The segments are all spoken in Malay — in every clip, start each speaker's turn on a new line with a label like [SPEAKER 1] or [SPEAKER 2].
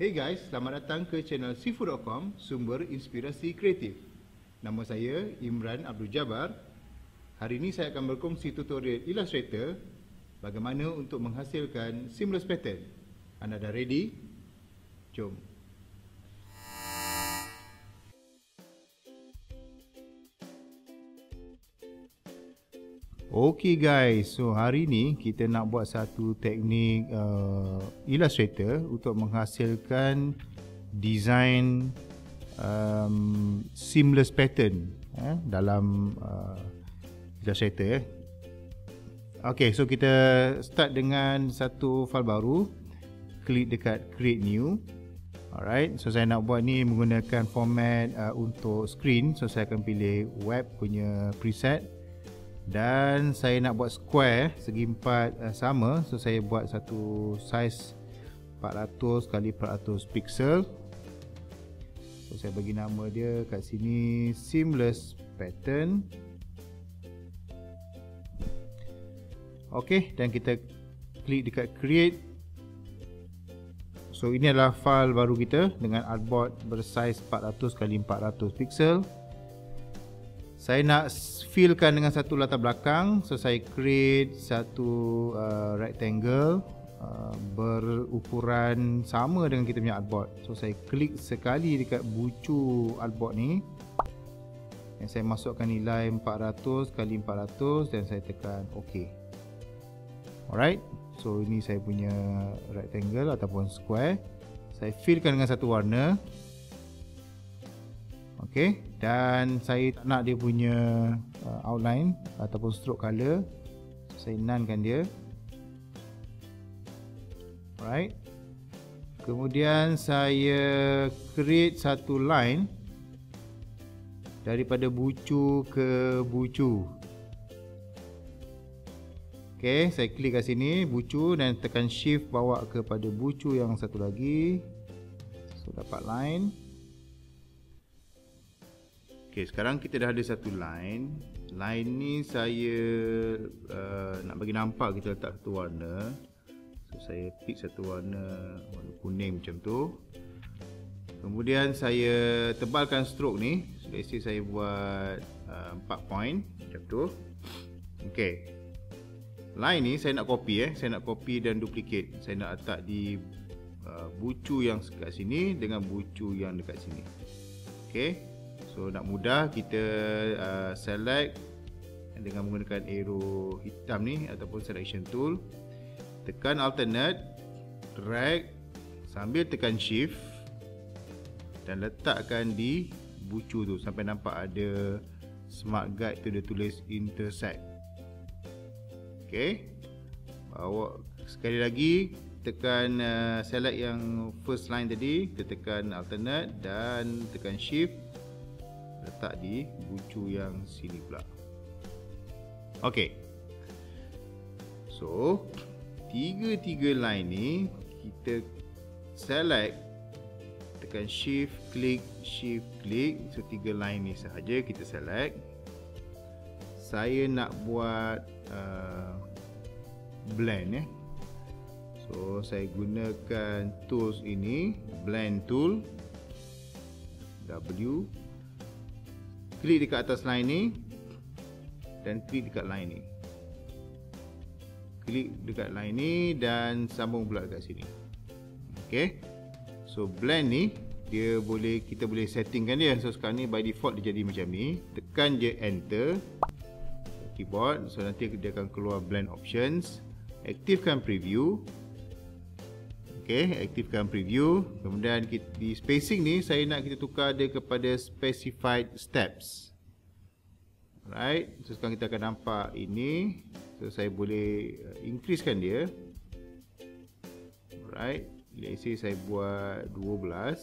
[SPEAKER 1] Hey guys, selamat datang ke channel Seafood.com, sumber inspirasi kreatif. Nama saya Imran Abdul Jabbar. Hari ini saya akan berkongsi tutorial Illustrator bagaimana untuk menghasilkan seamless pattern. Anda dah ready? Jom. Okay guys, so hari ni kita nak buat satu teknik Illustrator untuk menghasilkan design seamless pattern dalam Illustrator. Okay, so kita start dengan satu file baru. Klik dekat create new. Alright, so saya nak buat ni menggunakan format untuk screen. So saya akan pilih web punya preset. Dan saya nak buat square segi empat sama, so saya buat satu size 400 x 400 pixel. So saya bagi nama dia kat sini seamless pattern. Okey, dan kita klik dekat create. So ini adalah file baru kita dengan artboard bersaiz 400 x 400 pixel. Saya nak fillkan dengan satu latar belakang, so saya create satu rectangle berukuran sama dengan kita punya artboard. So saya klik sekali dekat bucu artboard ni, dan saya masukkan nilai 400 x 400 dan saya tekan OK. Alright, so ini saya punya rectangle ataupun square. Saya fillkan dengan satu warna. Okey, dan saya tak nak dia punya outline ataupun stroke color. Saya none-kan dia. Alright. Kemudian saya create satu line daripada bucu ke bucu. Okey, saya klik kat sini bucu dan tekan shift bawa kepada bucu yang satu lagi. So dapat line. Okay, sekarang kita dah ada satu line. Line ni saya nak bagi nampak kita letak satu warna. So saya pick satu warna kuning macam tu. Kemudian saya tebalkan stroke ni. So let's say saya buat 4 point macam tu. Okay, line ni saya nak copy saya nak copy dan duplicate. Saya nak letak di bucu yang dekat sini dengan bucu yang dekat sini. Okay, so nak mudah kita select dengan menggunakan arrow hitam ni ataupun selection tool. Tekan alternate, drag sambil tekan shift dan letakkan di bucu tu sampai nampak ada smart guide tu dia tulis intersect. Okay, bawa sekali lagi, tekan select yang first line tadi, kita tekan alternate dan tekan shift, letak di bucu yang sini pula. Okey, so tiga line ni kita select, tekan shift klik, shift klik. So tiga line ni sahaja kita select. Saya nak buat blend so saya gunakan tools ini, blend tool, W. Klik dekat atas line ni dan klik dekat line ni. Klik dekat line ni dan sambung pula dekat sini. Okey. So blend ni dia boleh, kita boleh settingkan dia. So sekarang ni by default dia jadi macam ni. Tekan je enter keyboard. So nanti dia akan keluar blend options. Aktifkan preview. Okey, aktifkan preview. Kemudian di spacing ni saya nak kita tukar dia kepada specified steps. Alright, so sekarang kita akan nampak ini. So saya boleh increasekan dia. Alright, let's say saya buat 12.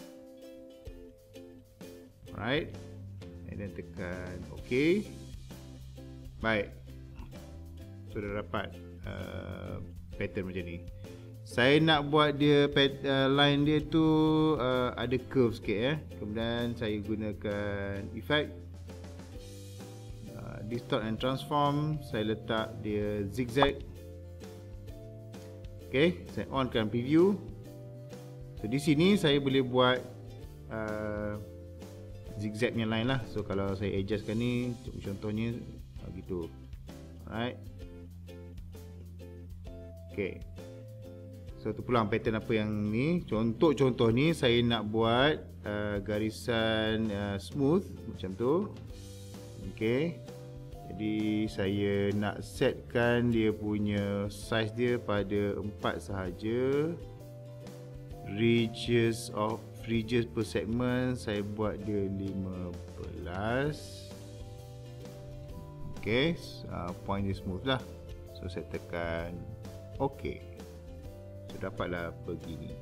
[SPEAKER 1] Alright, dan tekan OK. Baik, so dah dapat pattern macam ni. Saya nak buat dia line dia tu ada curve sikit Kemudian saya gunakan effect, distort and transform. Saya letak dia zigzag. Okay, saya onkan preview. So di sini saya boleh buat zigzag yang lain lah. So kalau saya adjustkan ni, contohnya gitu. Alright. Okay. So terpulang pattern apa yang ni. Contoh ni saya nak buat garisan smooth macam tu. Okay. Jadi saya nak setkan dia punya size dia pada 4 sahaja. Ridges per segment saya buat dia 15. Okay, point dia smooth lah. So saya tekan OK. So dapatlah begini.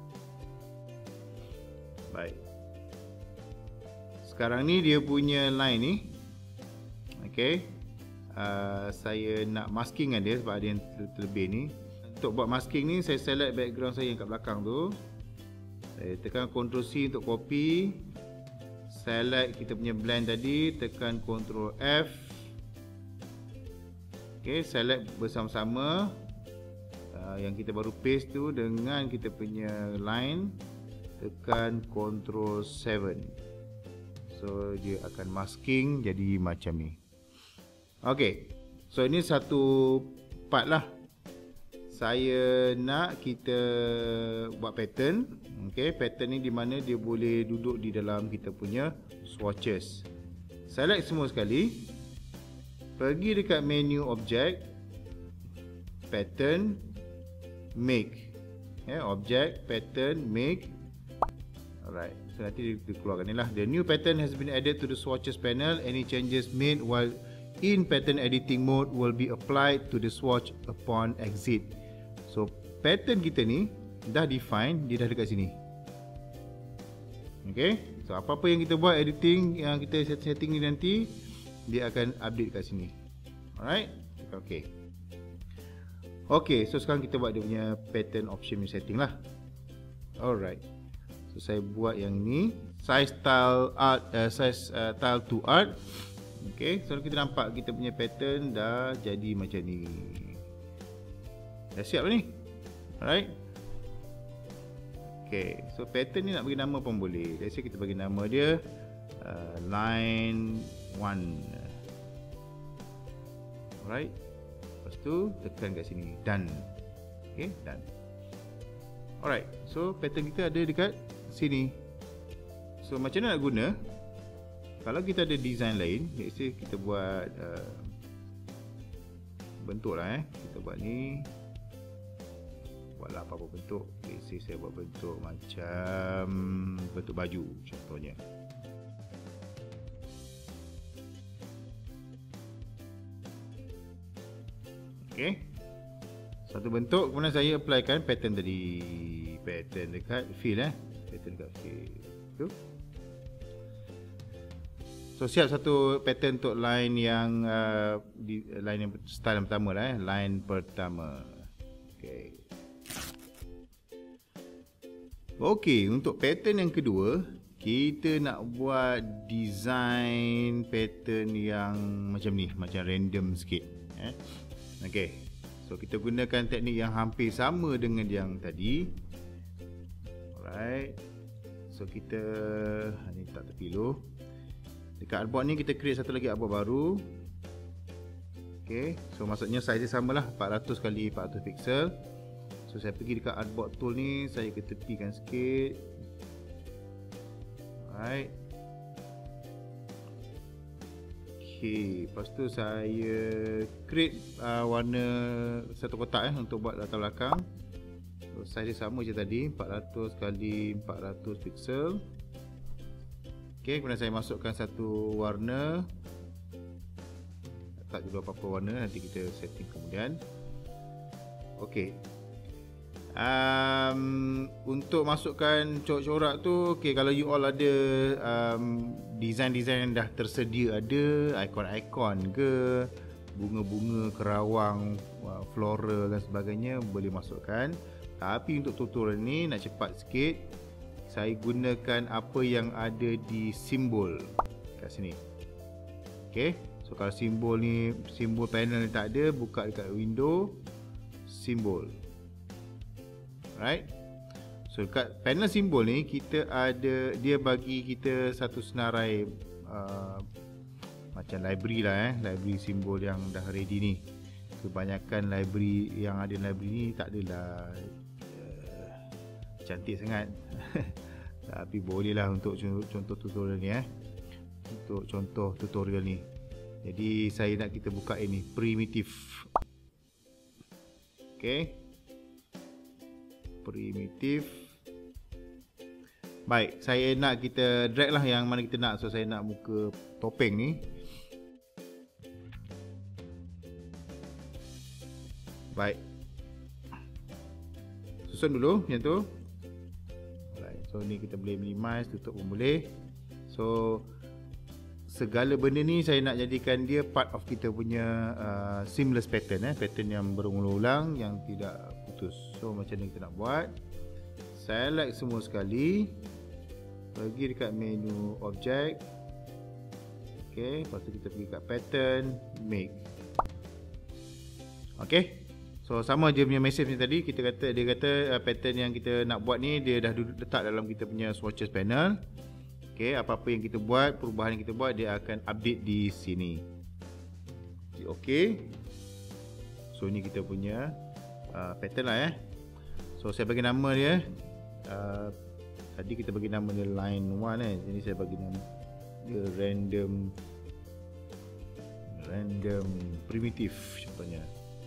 [SPEAKER 1] Baik. Sekarang ni dia punya line ni. Okay, saya nak masking dia sebab ada yang terlebih ni. Untuk buat masking ni, saya select background saya yang kat belakang tu. Saya tekan Ctrl C untuk copy. Select kita punya blend tadi, tekan Ctrl F. Okay, select bersama-sama yang kita baru paste tu dengan kita punya line. Tekan Ctrl 7. So dia akan masking jadi macam ni. Okay, so ini satu part lah. Saya nak kita buat pattern. Okay, pattern ni di mana dia boleh duduk di dalam kita punya swatches. Select semua sekali. Pergi dekat menu object, pattern, make. Object, pattern, make. Alright, so nanti dia keluarkan ni lah. The new pattern has been added to the swatches panel. Any changes made while in pattern editing mode will be applied to the swatch upon exit. So pattern kita ni dah define, dia dah dekat sini. Okay, so apa-apa yang kita buat editing, yang kita setting ni nanti, dia akan update kat sini. Alright, okay. Okay, so sekarang kita buat dia punya pattern option setting lah. Alright, so saya buat yang ni, size tile art, tile to art. Okay, so kita nampak kita punya pattern dah jadi macam ni. Dah siap ni. Alright. Okay, so pattern ni nak bagi nama pun boleh. Let's say kita bagi nama dia line 1. Alright. Lepas tu tekan kat sini, done. Okay, done. Alright, so pattern kita ada dekat sini. So macam mana nak guna? Kalau kita ada design lain, let's say kita buat bentuk lah kita buat ni, buatlah apa-apa bentuk. Let's say saya buat bentuk macam bentuk baju contohnya. Okay, satu bentuk, kemudian saya applykan pattern tadi. Pattern dekat fill pattern dekat fill tu. So siap satu pattern untuk line yang line yang style yang pertama lah line pertama. Okay. Okay, untuk pattern yang kedua, kita nak buat design pattern yang macam ni, macam random sikit. Okay, so kita gunakan teknik yang hampir sama dengan yang tadi. Alright, so kita ni tak terpilu. Dekat artboard ni kita create satu lagi artboard baru. Okay, so maksudnya size dia samalah 400 x 400 pixel. So saya pergi dekat artboard tool ni, saya ketepikan sikit. Alright. Okay, lepas tu saya create warna satu kotak untuk buat latar belakang. So size dia sama je tadi, 400 x 400 pixel. Okay, kemudian saya masukkan satu warna. Tak juga apa-apa warna, nanti kita setting kemudian. Okay, untuk masukkan corak-corak tu, okay, kalau you all ada design-design yang dah tersedia, ada ikon-ikon ke, bunga-bunga, kerawang, floral dan sebagainya, boleh masukkan. Tapi untuk tutorial ni nak cepat sikit, saya gunakan apa yang ada di simbol kat sini. Okay, so kalau simbol ni, simbol panel ni tak ada, buka dekat window simbol. Right, So dekat panel simbol ni kita ada, dia bagi kita satu senarai macam library lah, library simbol yang dah ready ni. Kebanyakan library yang ada library ni tak adalah cantik sangat. Tapi boleh lah untuk contoh tutorial ni, untuk contoh tutorial ni. Jadi saya nak kita buka ini primitive. Okay, primitive. Baik, saya nak kita drag lah yang mana kita nak. So saya nak muka topeng ni. Baik, susun dulu macam tu. Alright, so ni kita boleh minimize, tutup pun boleh. So segala benda ni saya nak jadikan dia part of kita punya seamless pattern, pattern yang berulang-ulang, yang tidak putus. So macam ni kita nak buat. Select semua sekali, pergi dekat menu object. Okay, lepas tu kita pergi kat pattern, make. Okay, so sama je punya message ni tadi. Dia kata pattern yang kita nak buat ni dia dah letak dalam kita punya swatches panel. Okay, apa-apa yang kita buat, perubahan yang kita buat, dia akan update di sini. Okay, so ni kita punya pattern lah. So saya bagi nama dia, tadi kita bagi nama dia line 1 jadi saya bagi nama dia random primitive contohnya.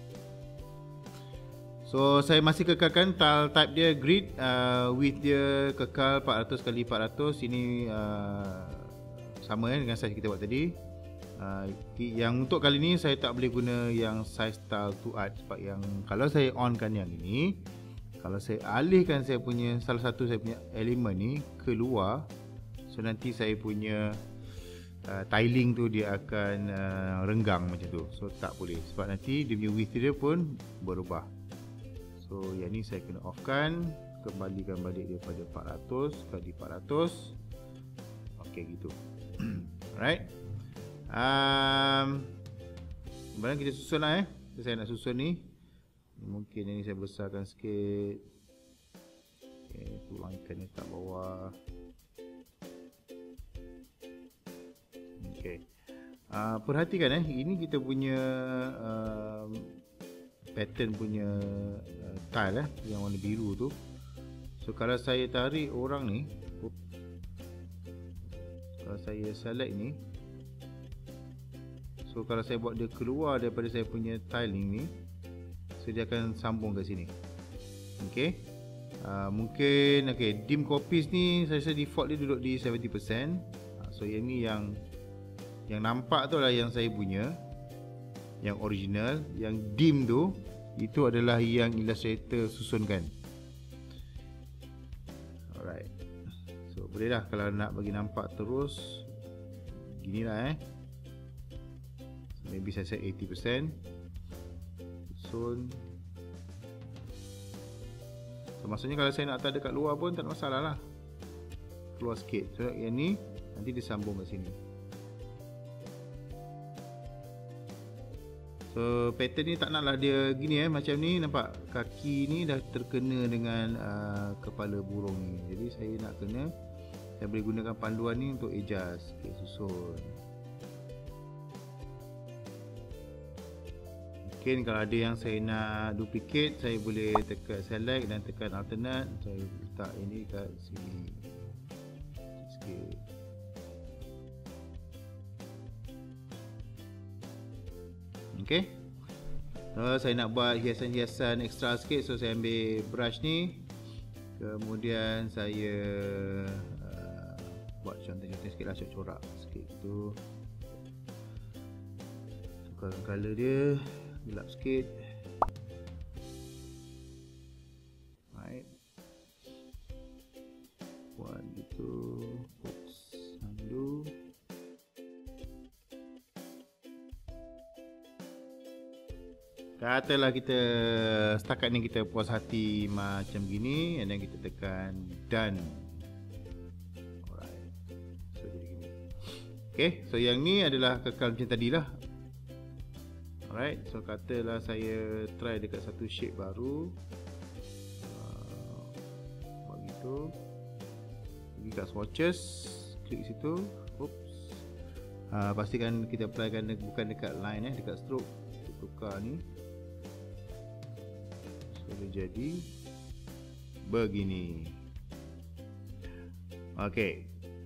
[SPEAKER 1] So saya masih kekalkan tile type dia grid, width dia kekal 400 x 400. Ini sama dengan size kita buat tadi. Yang untuk kali ni saya tak boleh guna yang size tile to art, sebab yang kalau saya onkan yang ini, kalau saya alihkan saya punya salah satu saya punya elemen ni keluar, so nanti saya punya tiling tu dia akan renggang macam tu. So tak boleh, sebab nanti dia punya width dia pun berubah. So yang ni saya kena off kan, kembalikan balik daripada 400 kali 400. Okey gitu. Alright. Kemudian kita susun lah. Saya nak susun ni. Mungkin ini saya besarkan sikit. Okay, tuangkan dekat bawah. Okay. Perhatikan ini kita punya pattern punya tile yang warna biru tu. So kalau saya tarik orang ni, kalau saya select ni, so kalau saya buat dia keluar daripada saya punya tiling ni, so dia akan sambung ke sini. Okay, mungkin okay, dim copies ni saya rasa default dia duduk di 70%. So yang ni yang nampak tu lah yang saya punya, yang original. Yang dim tu, itu adalah yang Illustrator susunkan. Alright, so boleh lah kalau nak bagi nampak terus gini lah. So, maybe saya set 80%. Susun. So maksudnya kalau saya nak letak dekat luar pun tak ada masalah lah, keluar sikit. So yang ni nanti disambung ke sini. So pattern ni tak naklah dia gini macam ni, nampak kaki ni dah terkena dengan kepala burung ni. Jadi saya nak kena, saya boleh gunakan panduan ni untuk adjust. Okay, susun. Mungkin kalau ada yang saya nak duplicate, saya boleh tekan select dan tekan alternate. Saya letak ini kat sini sikit. Okay, so saya nak buat hiasan-hiasan ekstra sikit. So saya ambil brush ni, kemudian saya buat contoh-contoh sikit lah, corak sikit tu. Tukarkan colour dia, gelap sikit. Right, buat gitu. Oops, undo. Katalah kita setakat ni kita puas hati macam gini, and then kita tekan done. Alright, so jadi gini. Okay, so yang ni adalah kekal macam tadi lah. Alright, so katalah saya try dekat satu shape baru, buat situ, pergi kat swatches, klik situ. Oops. Pastikan kita applykan bukan dekat line dekat stroke. Kita tukar ni. So dia jadi begini. Okey.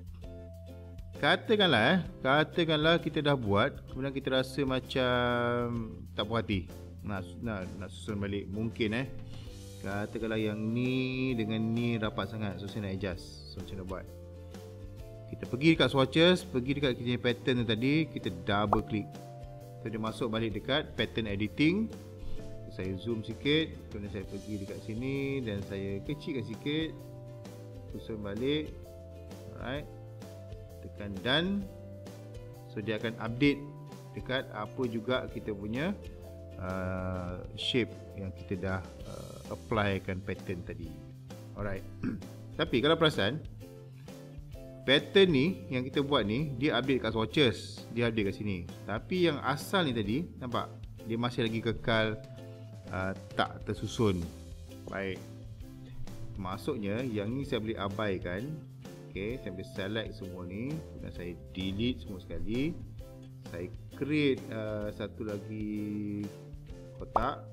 [SPEAKER 1] Katakanlah kita dah buat, kemudian kita rasa macam tak puas hati. Nak susun balik mungkin Katakanlah yang ni dengan ni rapat sangat, so saya nak adjust. So macam mana buat? Kita pergi dekat swatches, pergi dekat kita pattern tadi, kita double click. So dia masuk balik dekat pattern editing. So, saya zoom sikit, kemudian saya pergi dekat sini dan saya kecilkan sikit. Susun balik. Alright. Tekan done. So dia akan update dekat apa juga kita punya shape yang kita dah applykan pattern tadi. Alright. Tapi kalau perasan, pattern ni yang kita buat ni, dia update kat swatches, dia update kat sini. Tapi yang asal ni tadi, nampak? Dia masih lagi kekal tak tersusun. Baik. Maksudnya yang ni saya boleh abaikan. Okay, saya boleh select semua ni dan saya delete semua sekali. Saya create satu lagi kotak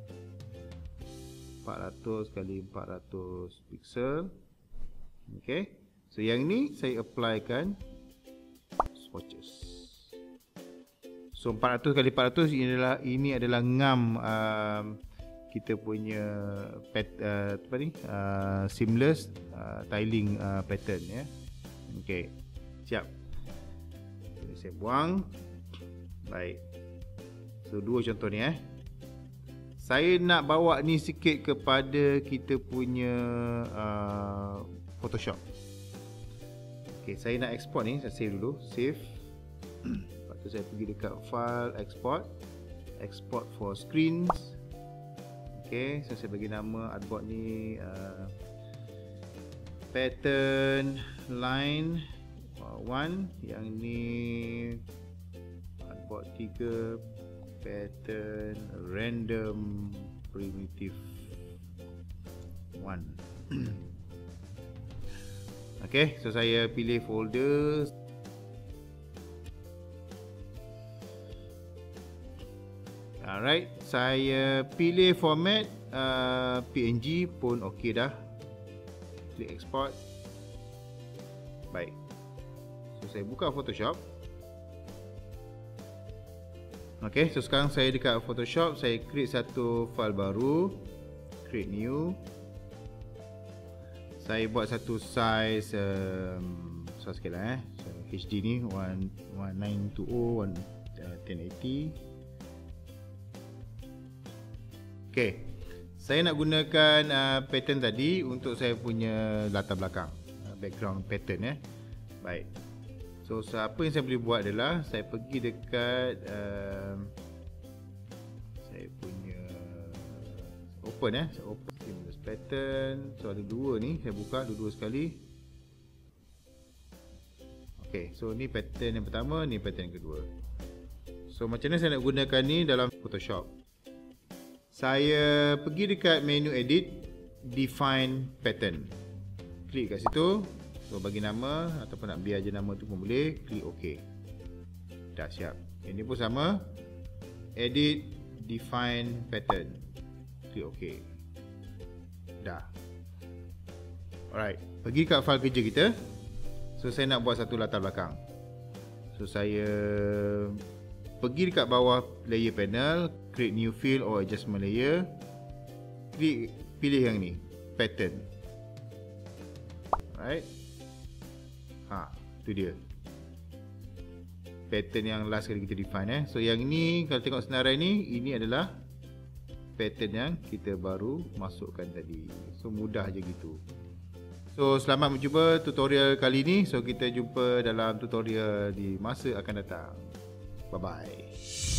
[SPEAKER 1] 400 x 400 pixel. Okay, so yang ni saya applykan swatches. So 400 x 400 ini adalah ngam kita punya seamless tiling pattern ya. Okey, siap. Jadi saya buang. Baik. So dua contoh ni Saya nak bawa ni sikit kepada kita punya Photoshop. Okey, saya nak export ni, saya save dulu, save. Lepas tu saya pergi dekat file export, export for screens. Okey, so saya bagi nama artboard ni pattern line 1, yang ni artboard 3 pattern random primitive 1. Okey, so saya pilih folder. Alright, saya pilih format PNG pun okey dah. Klik export. Baik. So saya buka Photoshop. Okey, so sekarang saya dekat Photoshop, saya create satu file baru, create new. Saya buat satu size besar sikit lah so, HD ni 1920 1080. Okey, saya nak gunakan pattern tadi untuk saya punya latar belakang, background pattern Baik. So apa yang saya boleh buat adalah saya pergi dekat saya punya open saya open seamless pattern. So ada dua ni, saya buka dua-dua sekali. Okey, so ni pattern yang pertama, ni pattern yang kedua. So macam mana saya nak gunakan ni dalam Photoshop? Saya pergi dekat menu edit, define pattern. Klik kat situ. So bagi nama ataupun nak biar je nama tu pun boleh. Klik OK. Dah siap. Ini pun sama. Edit, define pattern. Klik OK. Dah. Alright. Pergi kat file kerja kita. So saya nak buat satu latar belakang. So saya pergi dekat bawah layer panel, create new fill or adjustment layer. Klik, pilih yang ni, pattern. Alright. Tu dia. Pattern yang last kali kita define So yang ni kalau tengok senarai ni, ini adalah pattern yang kita baru masukkan tadi. So mudah je gitu. So selamat mencuba tutorial kali ni. So kita jumpa dalam tutorial di masa akan datang. Bye bye.